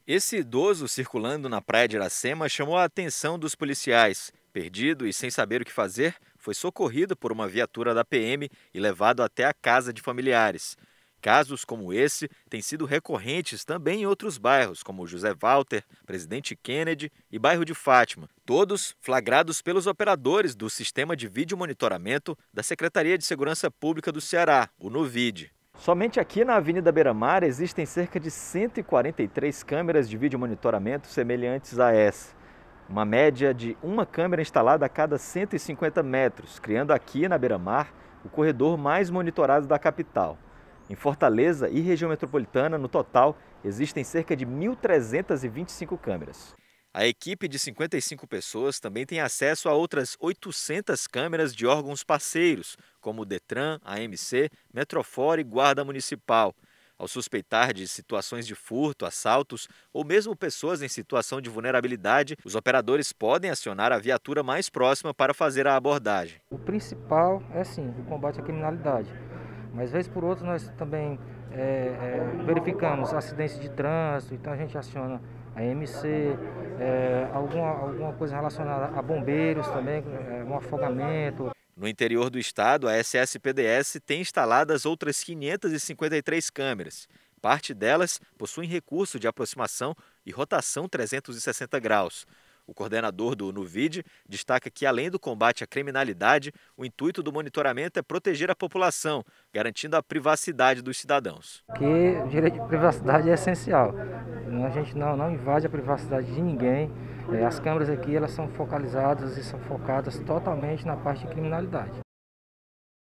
Esse idoso circulando na praia de Iracema chamou a atenção dos policiais. Perdido e sem saber o que fazer, foi socorrido por uma viatura da PM e levado até a casa de familiares. Casos como esse têm sido recorrentes também em outros bairros, como José Walter, Presidente Kennedy e bairro de Fátima, todos flagrados pelos operadores do Sistema de Vídeo Monitoramento da Secretaria de Segurança Pública do Ceará, o NUVID. Somente aqui na Avenida Beira-Mar existem cerca de 143 câmeras de vídeo monitoramento semelhantes a essa. Uma média de uma câmera instalada a cada 150 metros, criando aqui na Beira-Mar o corredor mais monitorado da capital. Em Fortaleza e região metropolitana, no total, existem cerca de 1.325 câmeras. A equipe de 55 pessoas também tem acesso a outras 800 câmeras de órgãos parceiros, como o Detran, a AMC, Metrofora e Guarda Municipal. Ao suspeitar de situações de furto, assaltos ou mesmo pessoas em situação de vulnerabilidade, os operadores podem acionar a viatura mais próxima para fazer a abordagem. O principal é sim o combate à criminalidade, mas vez por outra nós também verificamos acidentes de trânsito, então a gente aciona a MC, alguma coisa relacionada a bombeiros também, um afogamento. No interior do estado, a SSPDS tem instaladas outras 553 câmeras. Parte delas possuem recurso de aproximação e rotação 360 graus. O coordenador do NUVID destaca que, além do combate à criminalidade, o intuito do monitoramento é proteger a população, garantindo a privacidade dos cidadãos. Porque o direito de privacidade é essencial. A gente não invade a privacidade de ninguém. As câmeras aqui elas são focalizadas e são focadas totalmente na parte de criminalidade.